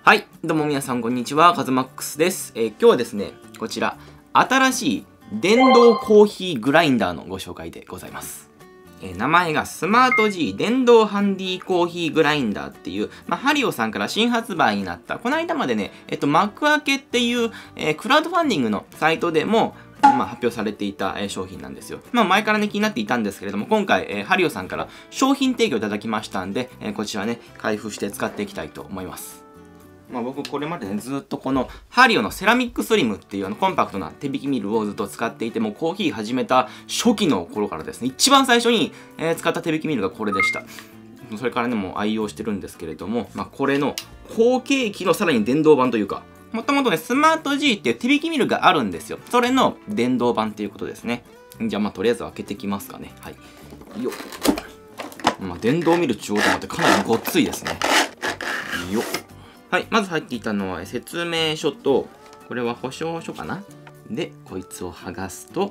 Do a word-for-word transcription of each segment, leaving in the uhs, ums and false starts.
はい、どうも皆さんこんにちは、カズマックスです。えー、今日はですね、こちら、新しい電動コーヒーグラインダーのご紹介でございます。えー、名前がスマート G 電動ハンディコーヒーグラインダーっていう、まあ、ハリオさんから新発売になった、この間までね、えっと、幕開けっていう、えー、クラウドファンディングのサイトでも、まあ、発表されていた、えー、商品なんですよ。まあ、前からね、気になっていたんですけれども、今回、えー、ハリオさんから商品提供いただきましたんで、えー、こちらね、開封して使っていきたいと思います。まあ僕これまでねずっとこのハリオのセラミックスリムっていうあのコンパクトな手引きミルをずっと使っていて、もうコーヒー始めた初期の頃からですね、一番最初に、えー、使った手引きミルがこれでした。それからねもう愛用してるんですけれども、まあこれの後継機のさらに電動版というか、もともとねスマート G っていう手引きミルがあるんですよ。それの電動版っていうことですね。じゃあまあとりあえず開けてきますかね。はい。よっ。まあ電動ミル中央と思ってかなりごっついですね。よっ。はい、まず入っていたのは説明書と、これは保証書かなで、こいつを剥がすと、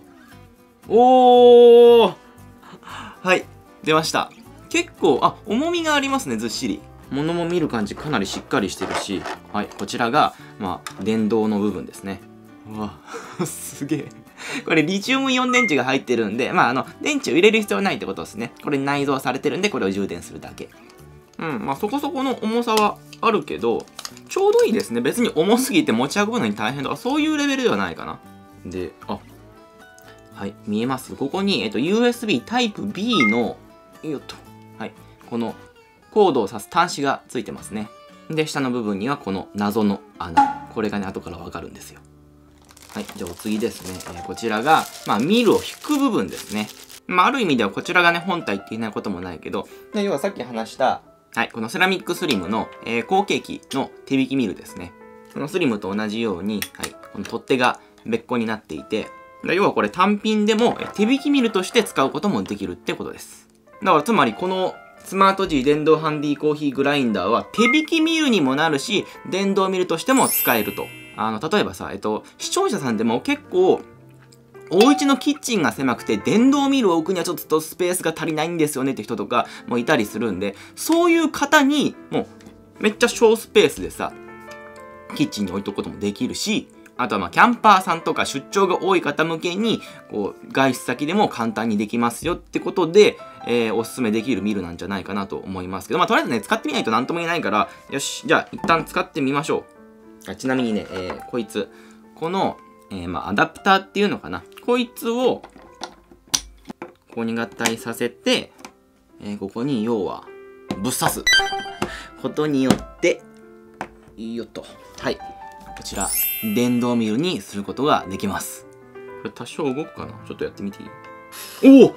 おーはい、出ました。結構、あ、重みがありますね、ずっしり。物も見る感じかなりしっかりしてるし、はい、こちらが、まあ、電動の部分ですね。うわ、すげえ。これリチウムイオン電池が入ってるんで、まあ、あの、電池を入れる必要ないってことですね。これ内蔵されてるんで、これを充電するだけ。うん、まあそこそこの重さはあるけど、ちょうどいいですね。別に重すぎて持ち運ぶのに大変とか、そういうレベルではないかな。で、あ、はい、見えます。ここに、えっと、ユーエスビー タイプ ビー の、よっと、はい、このコードを挿す端子がついてますね。で、下の部分にはこの謎の穴。これがね、後からわかるんですよ。はい、じゃあお次ですね。えー、こちらが、まあ、ミルを引く部分ですね。まあ、ある意味ではこちらがね、本体って言えないこともないけど、で要はさっき話した、はい、このセラミックスリムの、えー、後継機の手引きミルですね。このスリムと同じように、はい、この取っ手が別個になっていて、要はこれ単品でも手引きミルとして使うこともできるってことです。だからつまりこのスマート G 電動ハンディコーヒーグラインダーは手引きミルにもなるし、電動ミルとしても使えると。あの、例えばさ、えっと、視聴者さんでも結構、お家のキッチンが狭くて電動ミルを置くにはちょっとスペースが足りないんですよねって人とかもいたりするんで、そういう方にもうめっちゃ小スペースでさ、キッチンに置いとくこともできるし、あとはまあキャンパーさんとか出張が多い方向けにこう外出先でも簡単にできますよってことで、えー、おすすめできるミルなんじゃないかなと思いますけど、まあとりあえずね使ってみないと何とも言えないから、よし、じゃあ一旦使ってみましょう。あ、ちなみにね、えー、こいつこのえー、まあアダプターっていうのかな、こいつをここに合体させて、えー、ここに要はぶっ刺すことによってよっと、はい、こちら電動ミルにすることができます。これ多少動くかな、ちょっとやってみていい？おお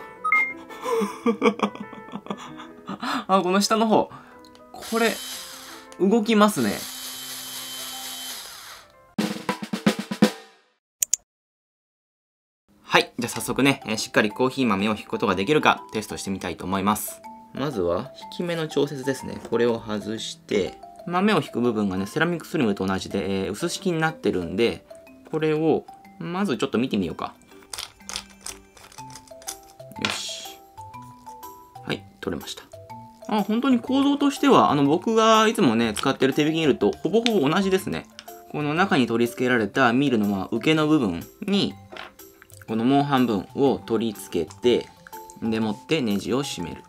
あ、この下の方これ動きますね。はい。じゃあ早速ね、えー、しっかりコーヒー豆を引くことができるかテストしてみたいと思います。まずは、引き目の調節ですね。これを外して、豆を引く部分がね、セラミックスリムと同じで、えー、薄式になってるんで、これを、まずちょっと見てみようか。よし。はい、取れました。あ、本当に構造としては、あの、僕がいつもね、使ってる手引きミルとほぼほぼ同じですね。この中に取り付けられたミルのまあ受けの部分に、このもう半分を取り付けて、でもってネジを締める。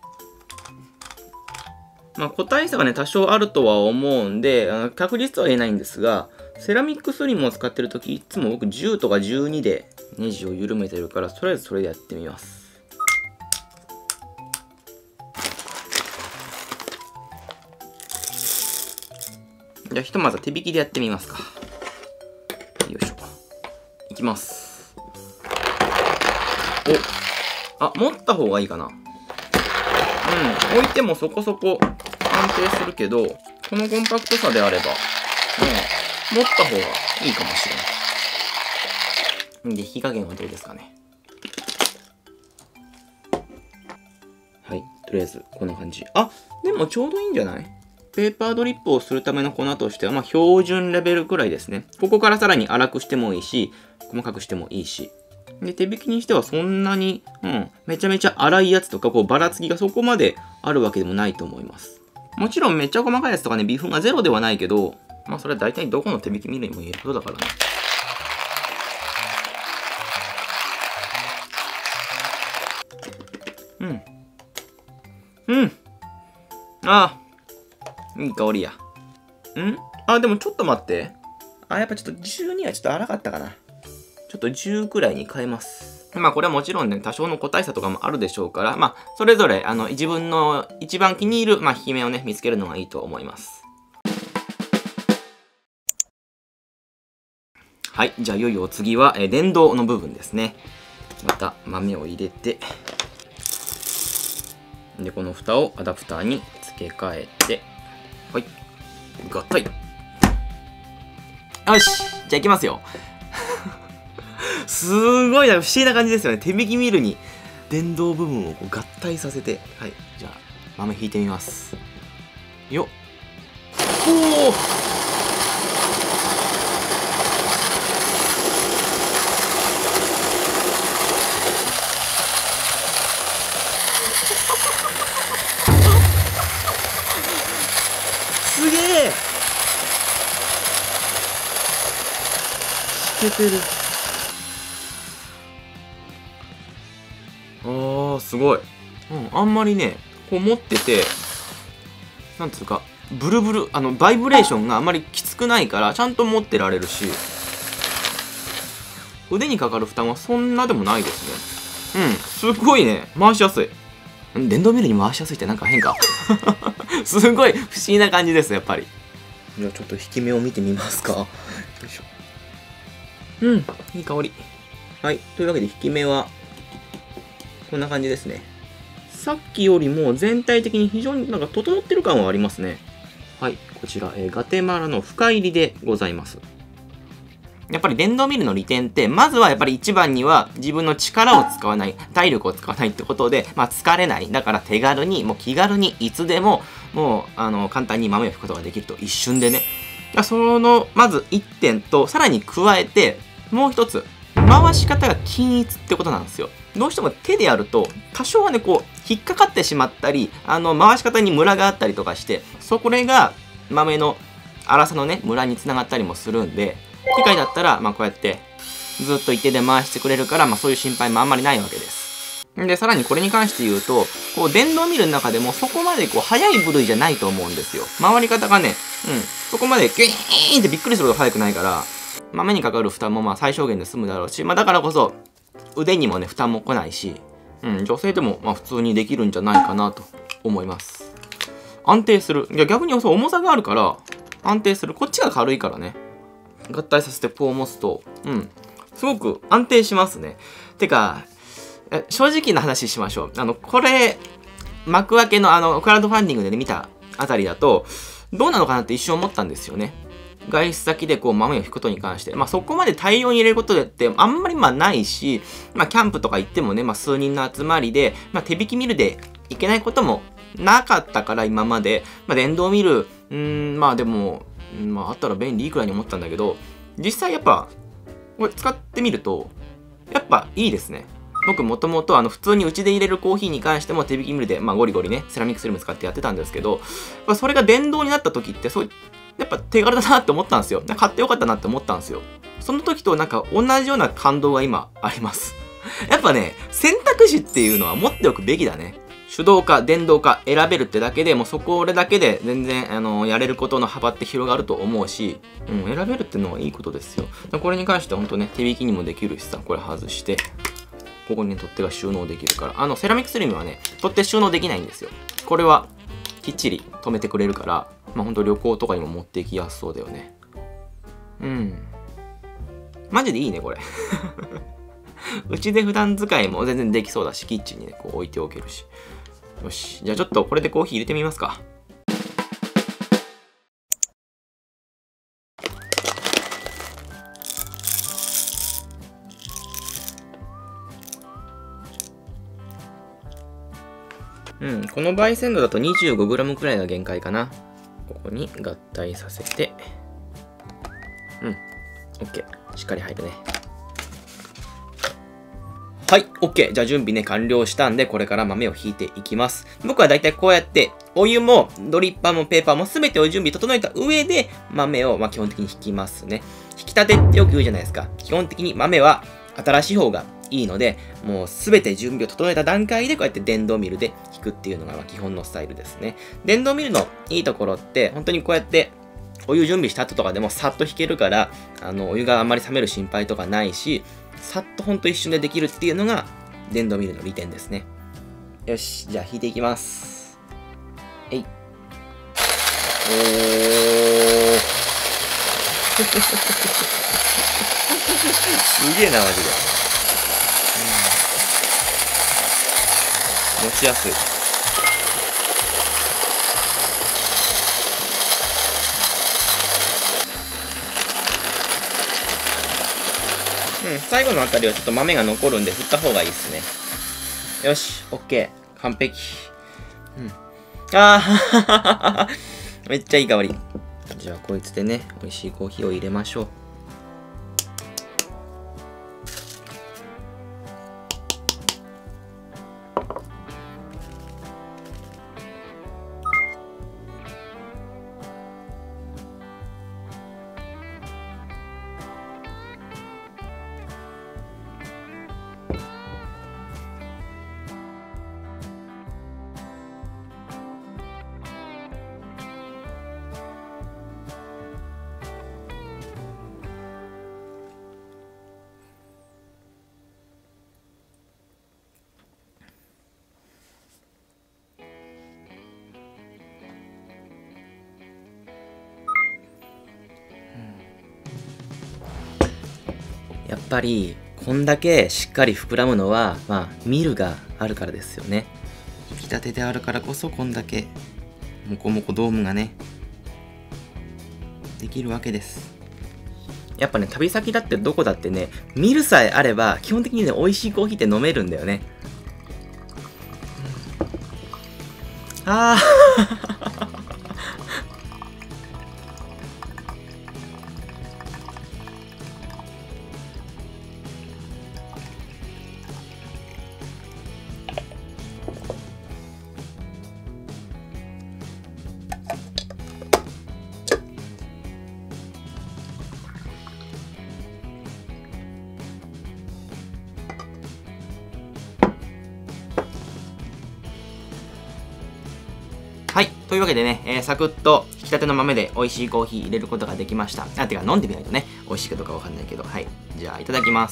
まあ個体差がね、多少あるとは思うんで、あの確実とは言えないんですが、セラミックスリムを使ってるとき、いつも僕じゅうとかじゅうにでネジを緩めてるから、とりあえずそれでやってみます。じゃあひとまず手引きでやってみますか。よいしょ。いきます。お、あ、持った方がいいかな。うん、置いてもそこそこ安定するけど、このコンパクトさであれば、うん、持った方がいいかもしれない。で、火加減はどうですかね。はい、とりあえずこんな感じ。あ、でもちょうどいいんじゃない？ペーパードリップをするための粉としては、まあ標準レベルくらいですね。ここからさらに粗くしてもいいし、細かくしてもいいし。で、手引きにしてはそんなに、うん、めちゃめちゃ粗いやつとか、こう、ばらつきがそこまであるわけでもないと思います。もちろんめっちゃ細かいやつとかね、微粉がゼロではないけど、 まあそれは大体どこの手引きミルにも言えることだからね。うん。うん。ああ。いい香りや。んあ、でもちょっと待って。あ、やっぱちょっとじゅうにはちょっと荒かったかな。ちょっとじゅうくらいに変えます。まあこれはもちろんね、多少の個体差とかもあるでしょうから、まあそれぞれあの自分の一番気に入る、まあ、引き目をね、見つけるのがいいと思います。はい、じゃあいよいよお次は、えー、電動の部分ですね。また豆を入れて、で、この蓋をアダプターに付け替えて、はい、合体。よし、じゃあいきますよ。すごいな、不思議な感じですよね。手引きミルに電動部分をこう合体させて、はい、じゃあ豆引いてみます。よっ。おお。すげえ。しけてる。あー、すごい。うん、あんまりね、こう持ってて、なんつうか、ブルブル、あの、バイブレーションがあんまりきつくないから、ちゃんと持ってられるし、腕にかかる負担はそんなでもないですね。うん、すごいね、回しやすい。電動ミルに回しやすいってなんか変か。すごい不思議な感じです、やっぱり。じゃあちょっと引き目を見てみますか。よいしょ。うん、いい香り。はい、というわけで引き目は、こんな感じですね。さっきよりも全体的に非常になんか整ってる感はありますね。はい、こちら、えー、ガテマラの深入りでございます。やっぱり電動ミルの利点って、まずはやっぱり一番には自分の力を使わない、体力を使わないってことで、まあ疲れない。だから手軽に、もう気軽にいつでも、もう、あの、簡単に豆を吹くことができると一瞬でね。その、まず一点と、さらに加えて、もう一つ、回し方が均一ってことなんですよ。どうしても手でやると、多少はね、こう、引っかかってしまったり、あの、回し方にムラがあったりとかして、そこが豆の粗さのね、ムラにつながったりもするんで、機械だったら、まあこうやって、ずっと一定で回してくれるから、まあそういう心配もあんまりないわけです。で、さらにこれに関して言うと、こう、電動ミルの中でもそこまでこう、速い部類じゃないと思うんですよ。回り方がね、うん、そこまでギュイーンってびっくりするほど速くないから、豆にかかる負担もまあ最小限で済むだろうし、まあだからこそ、腕にもね、負担も来ないし、うん、女性でもまあ普通にできるんじゃないかなと思います。安定する。いや、逆にそう、重さがあるから、安定する。こっちが軽いからね。合体させてこう持つと、うん、すごく安定しますね。てか、正直な話しましょう。あの、これ、幕開けのあの、クラウドファンディングで、ね、見たあたりだと、どうなのかなって一瞬思ったんですよね。外出先でこう豆を引くことに関して。まあそこまで大量に入れることってあんまりまあないし、まあキャンプとか行ってもね、まあ数人の集まりで、まあ手引きミルでいけないこともなかったから今まで、まあ電動ミル、うーん、まあでも、まああったら便利いくらいに思ったんだけど、実際やっぱ、これ使ってみると、やっぱいいですね。僕もともとあの普通にうちで入れるコーヒーに関しても手引きミルで、まあゴリゴリね、セラミックスリム使ってやってたんですけど、まあ、それが電動になった時って、そうやっぱ手軽だなって思ったんですよ。買ってよかったなって思ったんですよ。その時となんか同じような感動が今あります。やっぱね、選択肢っていうのは持っておくべきだね。手動か電動か選べるってだけでもうそこ俺だけで全然あのやれることの幅って広がると思うし、うん、選べるっていうのはいいことですよ。これに関しては本当ね、手引きにもできるしさ、これ外して、ここに、ね、取っ手が収納できるから、あのセラミックスリムはね、取っ手収納できないんですよ。これはきっちり止めてくれるから、まあほんと旅行とかにも持っていきやすそうだよね。うん。マジでいいね、これ。うちで普段使いも全然できそうだし、キッチンにね、こう置いておけるし。よし。じゃあちょっとこれでコーヒー入れてみますか。うん、この焙煎度だと にじゅうごグラム くらいが限界かな。ここに合体させて、うん、OK。しっかり入るね。 はい、OK。じゃあ準備ね、完了したんで、これから豆をひいていきます。僕はだいたいこうやって、お湯も、ドリッパーもペーパーもすべてを準備整えた上で、豆を、まあ、基本的にひきますね。ひきたてってよく言うじゃないですか。基本的に豆は新しい方がいいので、もうすべて準備を整えた段階で、こうやって電動ミルでひくっていうのがまあ基本のスタイルですね。電動ミルのいいところって、本当にこうやって、お湯準備した後とかでもさっとひけるから、あの、お湯があんまり冷める心配とかないし、さっとほんと一瞬でできるっていうのが、電動ミルの利点ですね。よし、じゃあ引いていきます。えい。おー。すげえな、マジで。持ちやすい。うん、最後のあたりはちょっと豆が残るんで振った方がいいですね。よし、オッケー。完璧。うん。あーめっちゃいい香り。じゃあこいつでね、美味しいコーヒーを入れましょう。やっぱりこんだけしっかり膨らむのは、まあ、ミルがあるからですよね。引き立てであるからこそこんだけモコモコドームがねできるわけです。やっぱね、旅先だってどこだってね、ミルさえあれば基本的にね、美味しいコーヒーって飲めるんだよね。あーはい。というわけでね、えー、サクッと引き立ての豆で美味しいコーヒー入れることができました。あ、てか飲んでみないとね、美味しいかどうかわかんないけど。はい。じゃあ、いただきます。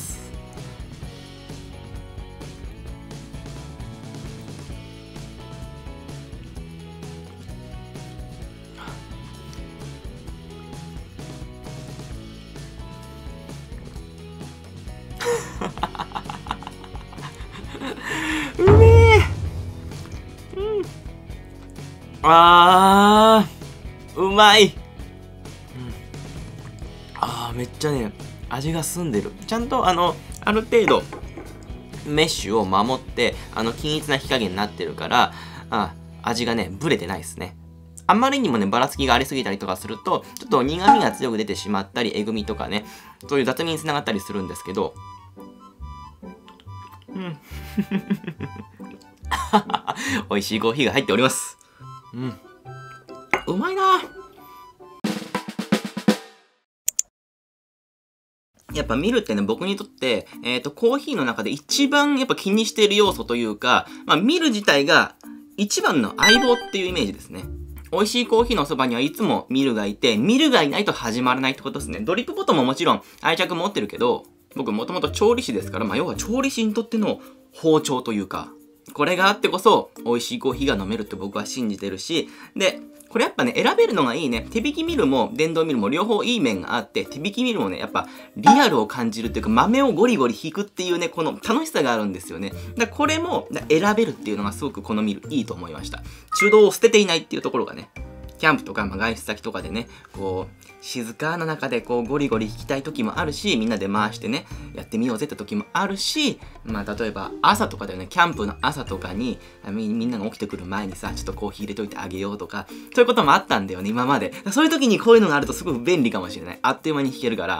うめえ、うん、あーうまい、うん、あーめっちゃね味が澄んでる。ちゃんとあのある程度メッシュを守ってあの均一な火加減になってるから、あ味がねブレてないですね。あんまりにもねばらつきがありすぎたりとかするとちょっと苦味が強く出てしまったりえぐみとかねそういう雑味につながったりするんですけど、うん美味しいコーヒーが入っております。うん。うまいな。やっぱミルってね、僕にとって、えっと、コーヒーの中で一番やっぱ気にしている要素というか、まあ、ミル自体が一番の相棒っていうイメージですね。美味しいコーヒーのそばにはいつもミルがいて、ミルがいないと始まらないってことですね。ドリップボトンももちろん愛着持ってるけど、僕もともと調理師ですから、まあ、要は調理師にとっての包丁というか、これがあってこそ美味しいコーヒーが飲めるって僕は信じてるし、で、これやっぱね、選べるのがいいね。手引きミルも電動ミルも両方いい面があって、手引きミルもね、やっぱリアルを感じるっていうか、豆をゴリゴリ引くっていうね、この楽しさがあるんですよね。だこれも選べるっていうのがすごくこのミルいいと思いました。手動を捨てていないっていうところがね、キャンプとか、まあ、外出先とかでね、こう、静かな中でこうゴリゴリ弾きたい時もあるし、みんなで回してね、やってみようぜって時もあるし、まあ例えば朝とかだよね、キャンプの朝とかにみ、みんなが起きてくる前にさ、ちょっとコーヒー入れといてあげようとか、そういうこともあったんだよね、今まで。そういう時にこういうのがあるとすごく便利かもしれない。あっという間に弾けるから、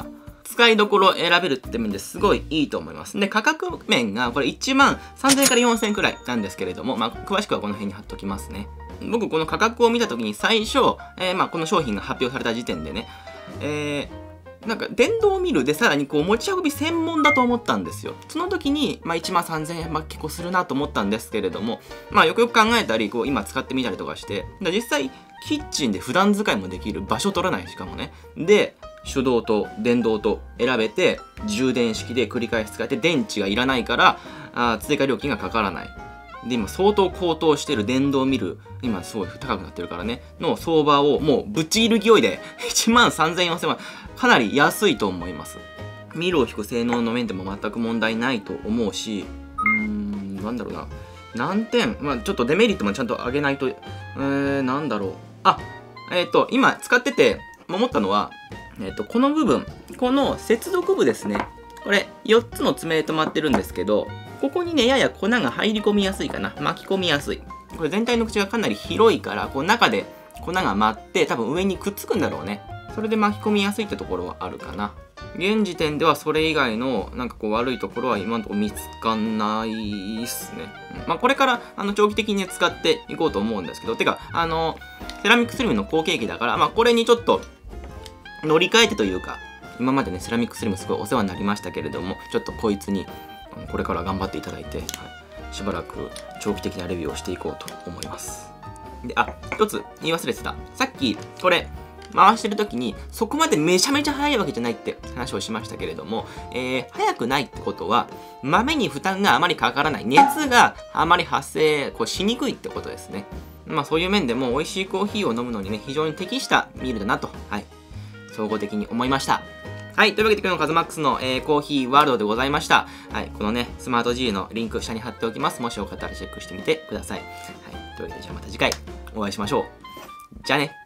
使いどころを選べるって面ですごいいいと思います。で、価格面がこれいちまんさんぜんえんからよんせんえんくらいなんですけれども、まあ、詳しくはこの辺に貼っときますね。僕、この価格を見たときに最初、えー、まあ、この商品が発表された時点でね、えー、なんか、電動ミルでさらにこう持ち運び専門だと思ったんですよ。その時に、まあ、いちまんさんぜんえん、まあ、結構するなと思ったんですけれども、まあ、よくよく考えたり、こう、今使ってみたりとかして、実際、キッチンで普段使いもできる、場所取らないしかもね。で、手動と電動と選べて、充電式で繰り返し使えて、電池がいらないから、あ追加料金がかからない。で、今相当高騰してる電動ミル、今すごい高くなってるからね、の相場をもうぶっちぎる勢いでいちまんさんぜんえんよんせんえんはかなり安いと思います。ミルを引く性能の面でも全く問題ないと思うし、うーん、なんだろうな。難点、まあちょっとデメリットもちゃんと上げないと、えー、なんだろう。あ、えっと、今使ってて思ったのは、えっと、この部分、この接続部ですね。これ、よっつの爪で止まってるんですけど、ここにね、やや粉が入り込みやすいかな。巻き込みやすい。これ全体の口がかなり広いから、こう中で粉が舞って、多分上にくっつくんだろうね。それで巻き込みやすいってところはあるかな。現時点ではそれ以外のなんかこう悪いところは今のところ見つかんないっすね。うん、まあこれからあの長期的に使っていこうと思うんですけど、てか、あの、セラミックスリムの後継機だから、まあこれにちょっと乗り換えてというか、今までね、セラミックスリムすごいお世話になりましたけれども、ちょっとこいつにこれから頑張っていただいて、はい、しばらく長期的なレビューをしていこうと思います。で、あ、一つ言い忘れてた。さっき、これ、回してる時に、そこまでめちゃめちゃ速いわけじゃないって話をしましたけれども、えー、速くないってことは、豆に負担があまりかからない。熱があまり発生こうしにくいってことですね。まあそういう面でも美味しいコーヒーを飲むのにね、非常に適したミルだなと、はい、総合的に思いました。はい。というわけで今日のカズマックスの、えー、コーヒーワールドでございました。はい。このね、スマート G のリンク下に貼っておきます。もしよかったらチェックしてみてください。はい。というわけでじゃあまた次回お会いしましょう。じゃあね。